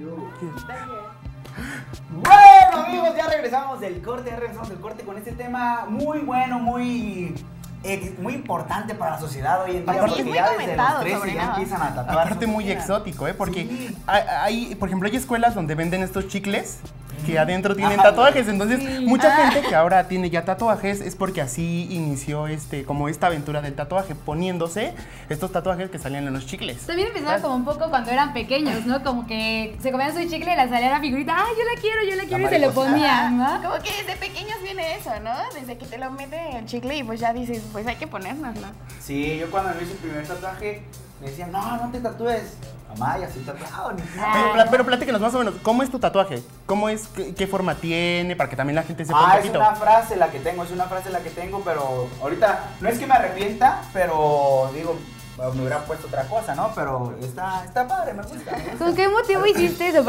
Bueno, amigos, ya regresamos del corte, con este tema muy bueno, muy importante para la sociedad hoy en día. Aparte, porque ya desde los 13 ya empiezan a tatuar. Aparte muy exótico, porque sí. hay, por ejemplo, hay escuelas donde venden estos chicles que adentro tienen tatuajes, entonces mucha gente que ahora tiene ya tatuajes es porque así inició como esta aventura del tatuaje, poniéndose estos tatuajes que salían en los chicles. También empezaba como un poco cuando eran pequeños, ¿no? Como que se comían su chicle y les salía la figurita, ¡ay, yo la quiero! Y se lo ponían, ¿no? Como que desde pequeños viene eso, ¿no? Desde que te lo meten el chicle y pues ya dices, pues hay que ponérnoslo. Sí, yo cuando me hice el primer tatuaje me decían, no te tatúes. Mamá, ya estoy tatuado. Pero platícanos más o menos, ¿cómo es tu tatuaje? ¿Cómo es, qué forma tiene? Para que también la gente sepa un poquito. Es una frase la que tengo, pero ahorita no es que me arrepienta, pero digo, me hubiera puesto otra cosa, ¿no? Pero está padre, me gusta. ¿Con qué motivo hiciste eso?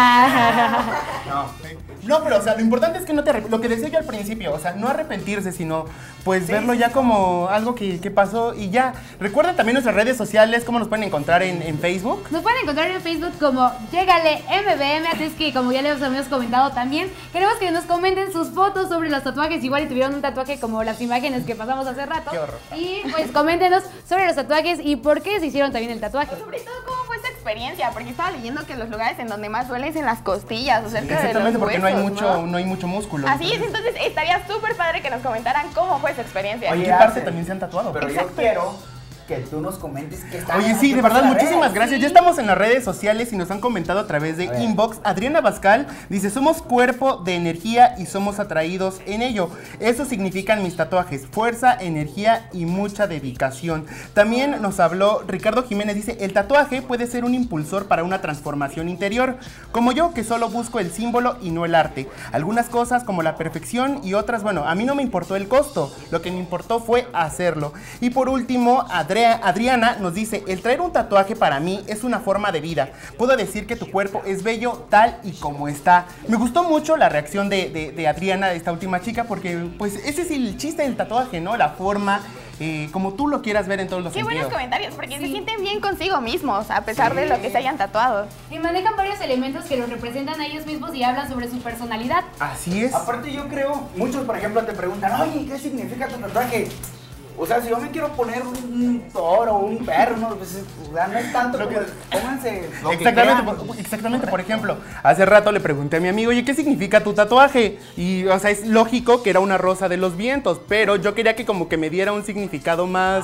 No, pero o sea, lo importante es que no te lo que decía yo al principio, o sea, no arrepentirse, sino pues verlo ya como algo que pasó y ya. Recuerden también nuestras redes sociales, cómo nos pueden encontrar en Facebook. Nos pueden encontrar en Facebook como Llégale MBM, así es que como ya les habíamos comentado también, queremos que nos comenten sus fotos sobre los tatuajes, igual si tuvieron un tatuaje como las imágenes que pasamos hace rato. Qué horror. Y pues coméntenos sobre los tatuajes y por qué se hicieron también el tatuaje. Sobre todo cómo fue esa experiencia, porque estaba leyendo que los lugares en donde más duele es en las costillas, o cerca de los exactamente, porque huesos, no hay mucho músculo. Así es, entonces estaría súper padre que nos comentaran cómo fue esa experiencia. Oye, ¿qué parte también se han tatuado? Pero yo quiero que tú nos comentes qué está. Oye, sí, de verdad, muchísimas gracias. Sí. Ya estamos en las redes sociales y nos han comentado a través de inbox. Adriana Bascal dice, somos cuerpo de energía y somos atraídos en ello. Eso significan mis tatuajes, fuerza, energía y mucha dedicación. También nos habló Ricardo Jiménez, dice, el tatuaje puede ser un impulsor para una transformación interior, como yo que solo busco el símbolo y no el arte. Algunas cosas como la perfección y otras, bueno, a mí no me importó el costo, lo que me importó fue hacerlo. Y por último, Adriana nos dice, el traer un tatuaje para mí es una forma de vida. Puedo decir que tu cuerpo es bello tal y como está. Me gustó mucho la reacción de Adriana, de esta última chica, porque pues ese es el chiste del tatuaje, ¿no? La forma, como tú lo quieras ver en todos los sentidos. Qué buenos comentarios, porque se sienten bien consigo mismos, a pesar de lo que se hayan tatuado. Y manejan varios elementos que los representan a ellos mismos y hablan sobre su personalidad. Así es. Aparte yo creo, muchos por ejemplo te preguntan, oye, ¿qué significa tu tatuaje? O sea, si yo me quiero poner un toro o un perro, no, pues, o sea, no es tanto como pónganse lo exactamente, por ejemplo, hace rato le pregunté a mi amigo, oye, ¿qué significa tu tatuaje? Y, o sea, es lógico que era una rosa de los vientos, pero yo quería que como que me diera un significado más...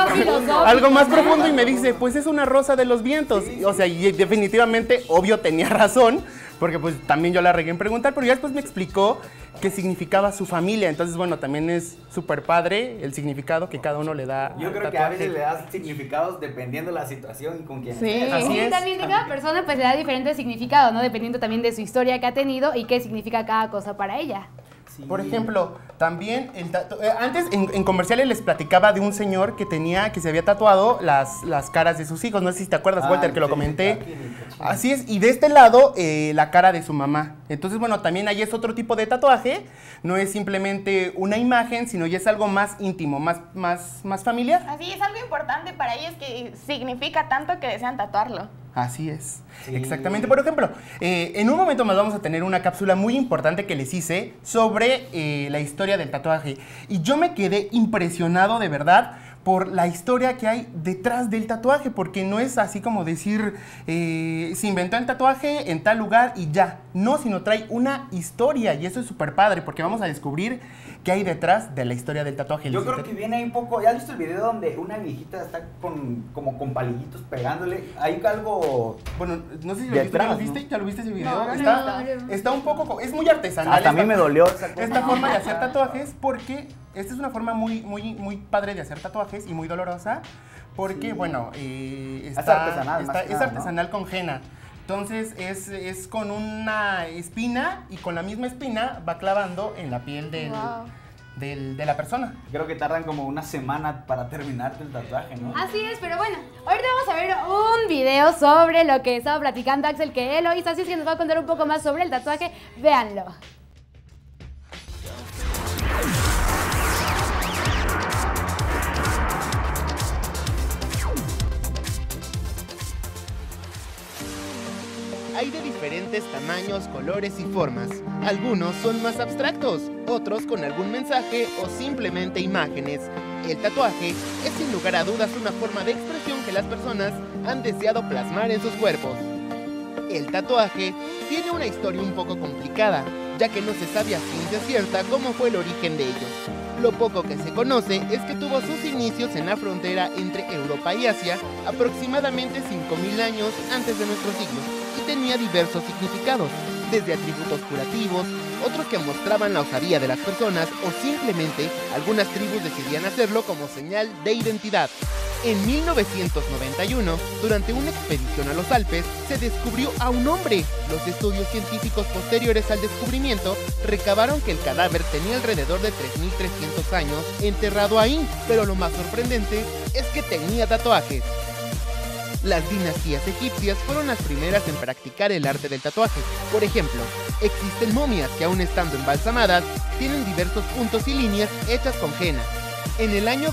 Algo más profundo y me dice, pues es una rosa de los vientos. Sí. O sea, y definitivamente, obvio, tenía razón, porque pues también yo la regué en preguntar, pero ya después me explicó qué significaba su familia. Entonces, bueno, también es súper padre el significado que cada uno le da. Yo creo que a veces le das significados dependiendo de la situación y con quién estés. Así es. También de cada persona pues le da diferente significado, ¿no? Dependiendo también de su historia que ha tenido y qué significa cada cosa para ella. Sí. Por ejemplo, también antes en comerciales les platicaba de un señor que se había tatuado las caras de sus hijos. No sé si te acuerdas, Walter, que lo comenté. Así es, y de este lado la cara de su mamá. Entonces, bueno, también ahí es otro tipo de tatuaje. No es simplemente una imagen, sino ya es algo más íntimo, más familiar. Así es, algo importante para ellos que significa tanto que desean tatuarlo. Así es, sí. Exactamente. Por ejemplo, en un momento más vamos a tener una cápsula muy importante que les hice sobre la historia del tatuaje. Y yo me quedé impresionado de verdad por la historia que hay detrás del tatuaje, porque no es así como decir, se inventó el tatuaje en tal lugar y ya. No, sino trae una historia y eso es súper padre, porque vamos a descubrir qué hay detrás de la historia del tatuaje. Yo creo que viene ahí un poco, ¿ya has visto el video donde una viejita está como con palillitos pegándole? Hay algo... Bueno, no sé si lo viste, ¿ya lo viste? ¿Ya lo viste ese video? No, está un poco, es muy artesanal. Hasta a mí me dolió esta forma de hacer tatuajes, porque esta es una forma muy padre de hacer tatuajes y muy dolorosa, porque, bueno, es artesanal, ¿no? Con henna. Entonces es con una espina y con la misma espina va clavando en la piel de la persona. Creo que tardan como una semana para terminarte el tatuaje, ¿no? Así es, pero bueno, ahorita vamos a ver un video sobre lo que estaba platicando Axel, que él lo hizo, así es que nos va a contar un poco más sobre el tatuaje. Véanlo. hay de diferentes tamaños, colores y formas. Algunos son más abstractos, otros con algún mensaje o simplemente imágenes. El tatuaje es sin lugar a dudas una forma de expresión que las personas han deseado plasmar en sus cuerpos. El tatuaje tiene una historia un poco complicada, ya que no se sabe a ciencia cierta cómo fue el origen de ellos. Lo poco que se conoce es que tuvo sus inicios en la frontera entre Europa y Asia aproximadamente 5000 años antes de nuestro siglo y tenía diversos significados, desde atributos curativos, otros que mostraban la osadía de las personas o simplemente algunas tribus decidían hacerlo como señal de identidad. En 1991, durante una expedición a los Alpes, se descubrió a un hombre. Los estudios científicos posteriores al descubrimiento recabaron que el cadáver tenía alrededor de 3300 años enterrado ahí, pero lo más sorprendente es que tenía tatuajes. Las dinastías egipcias fueron las primeras en practicar el arte del tatuaje. Por ejemplo, existen momias que aún estando embalsamadas, tienen diversos puntos y líneas hechas con henna. En el año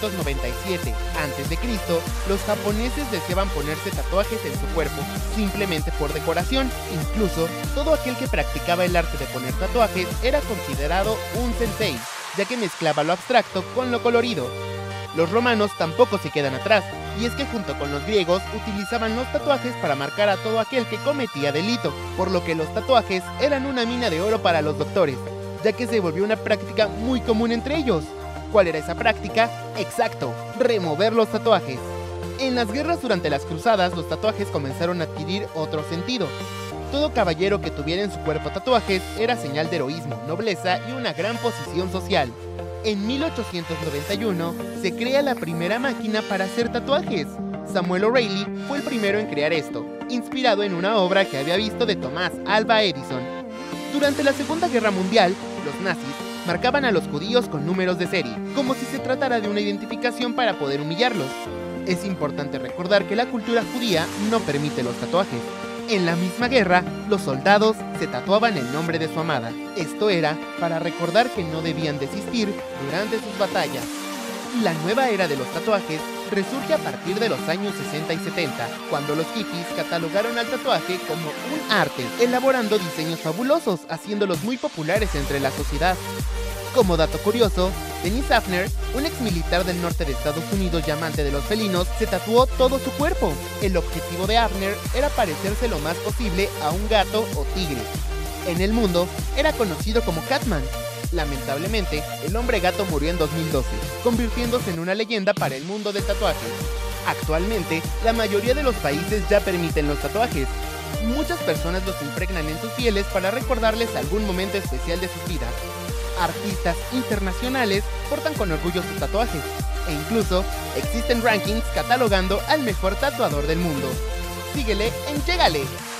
297 a.C., los japoneses deseaban ponerse tatuajes en su cuerpo, simplemente por decoración. Incluso, todo aquel que practicaba el arte de poner tatuajes era considerado un sensei, ya que mezclaba lo abstracto con lo colorido. Los romanos tampoco se quedan atrás, y es que junto con los griegos utilizaban los tatuajes para marcar a todo aquel que cometía delito, por lo que los tatuajes eran una mina de oro para los doctores, ya que se volvió una práctica muy común entre ellos. ¿Cuál era esa práctica? Exacto, remover los tatuajes. En las guerras durante las cruzadas, los tatuajes comenzaron a adquirir otro sentido. Todo caballero que tuviera en su cuerpo tatuajes era señal de heroísmo, nobleza y una gran posición social. En 1891 se crea la primera máquina para hacer tatuajes. Samuel O'Reilly fue el primero en crear esto, inspirado en una obra que había visto de Thomas Alva Edison. Durante la Segunda Guerra Mundial, los nazis marcaban a los judíos con números de serie, como si se tratara de una identificación para poder humillarlos. Es importante recordar que la cultura judía no permite los tatuajes. En la misma guerra, los soldados se tatuaban el nombre de su amada. Esto era para recordar que no debían desistir durante sus batallas. La nueva era de los tatuajes resurge a partir de los años 60 y 70, cuando los hippies catalogaron al tatuaje como un arte, elaborando diseños fabulosos, haciéndolos muy populares entre la sociedad. Como dato curioso, Dennis Hafner, un exmilitar del norte de Estados Unidos y amante de los felinos, se tatuó todo su cuerpo. El objetivo de Hafner era parecerse lo más posible a un gato o tigre. En el mundo, era conocido como Catman. Lamentablemente, el hombre gato murió en 2012, convirtiéndose en una leyenda para el mundo del tatuaje. Actualmente, la mayoría de los países ya permiten los tatuajes. Muchas personas los impregnan en sus pieles para recordarles algún momento especial de sus vidas. Artistas internacionales portan con orgullo sus tatuajes, e incluso existen rankings catalogando al mejor tatuador del mundo. Síguele en Llégale.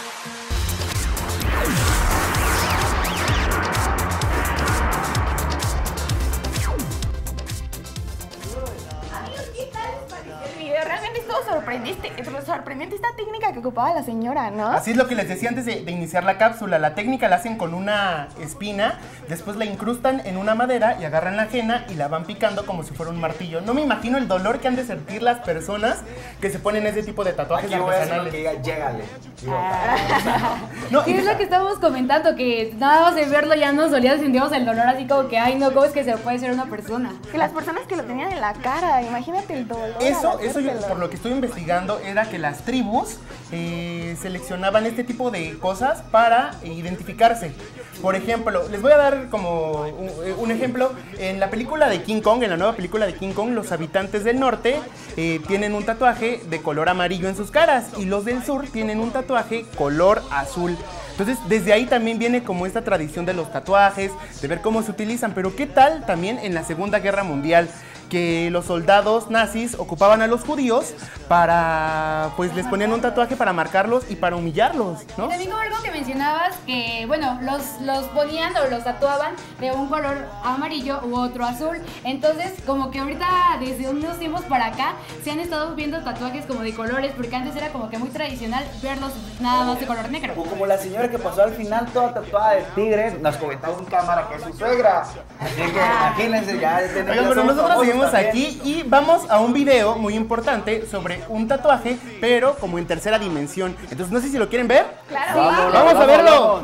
Realmente estuvo sorprendente esta técnica que ocupaba la señora, ¿no? Así es lo que les decía antes de iniciar la cápsula. La técnica la hacen con una espina, después la incrustan en una madera y agarran la henna y la van picando como si fuera un martillo. No me imagino el dolor que han de sentir las personas que se ponen ese tipo de tatuajes artesanales. Que diga, llégale. No, sí, es lo que estábamos comentando, que nada más de verlo ya nos dolía, sentíamos el dolor así como que, ay no, ¿cómo es que se puede ser una persona? Que las personas que lo tenían en la cara, imagínate el dolor. Eso yo, por lo que estoy investigando, era que las tribus seleccionaban este tipo de cosas para identificarse. Por ejemplo, les voy a dar como un ejemplo. En la película de King Kong, en la nueva película de King Kong, los habitantes del norte tienen un tatuaje de color amarillo en sus caras y los del sur tienen un tatuaje color azul. Entonces, desde ahí también viene como esta tradición de los tatuajes, de ver cómo se utilizan. Pero ¿qué tal también en la Segunda Guerra Mundial? Que los soldados nazis ocupaban a los judíos para, pues les ponían un tatuaje para marcarlos y para humillarlos, ¿no? Y también como algo que mencionabas, que bueno, los ponían o los tatuaban de un color amarillo u otro azul. Entonces, como que ahorita, desde unos tiempos para acá, se han estado viendo tatuajes como de colores, porque antes era como que muy tradicional verlos nada más de color negro. O como la señora que pasó al final toda tatuada de tigre, nos comentaba en cámara que es su suegra. Así que imagínense, ya tenemos. Pero nosotros seguimos tenemos aquí y vamos a un video muy importante sobre un tatuaje, pero como en tercera dimensión. Entonces no sé si lo quieren ver. Claro. Vamos a verlo.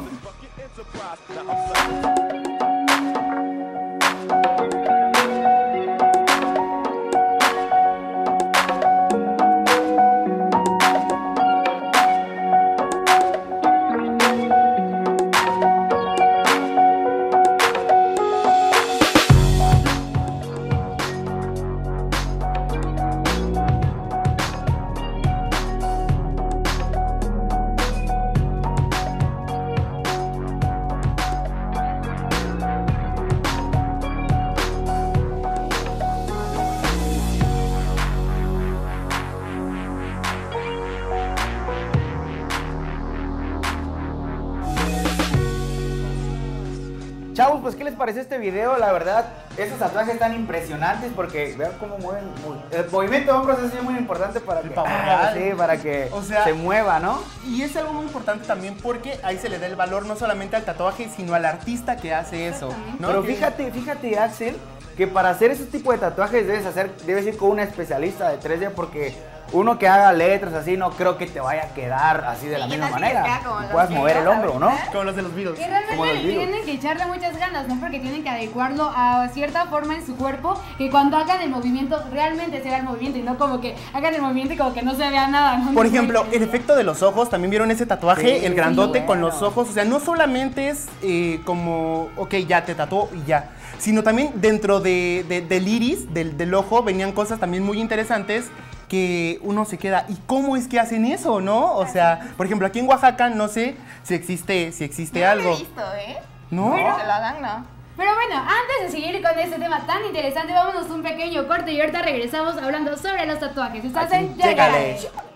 Chavos, pues ¿qué les pareció este video? La verdad, esos tatuajes están impresionantes porque vean cómo mueven. El movimiento de hombros es muy importante para que, sí, para que se mueva, ¿no? Y es algo muy importante también porque ahí se le da el valor no solamente al tatuaje, sino al artista que hace eso, ¿no? Pero fíjate, Axel, que para hacer ese tipo de tatuajes debes ir con un especialista de 3D porque uno que haga letras así no creo que te vaya a quedar así de la misma manera. Y puedas mover el hombro, ¿no? Como los de los Beatles. Y realmente tienen que echarle muchas ganas, ¿no? Porque tienen que adecuarlo a cierta forma en su cuerpo, que cuando hagan el movimiento realmente se vea el movimiento y no como que hagan el movimiento y como que no se vea nada, ¿no? Por ejemplo, el efecto de los ojos, ¿también vieron ese tatuaje? Sí, el grandote bueno. con los ojos, o sea, no solamente es como, ok, ya te tatuó y ya, sino también dentro del iris, del ojo, venían cosas también muy interesantes que uno se queda, ¿y cómo es que hacen eso, no? O sea, por ejemplo, aquí en Oaxaca no sé si existe algo. No lo he visto, ¿eh? ¿No? Pero se lo dan, ¿no? Pero bueno, antes de seguir con este tema tan interesante, vámonos un pequeño corte y ahorita regresamos hablando sobre los tatuajes. ¿Estás en Llégale. Llégale?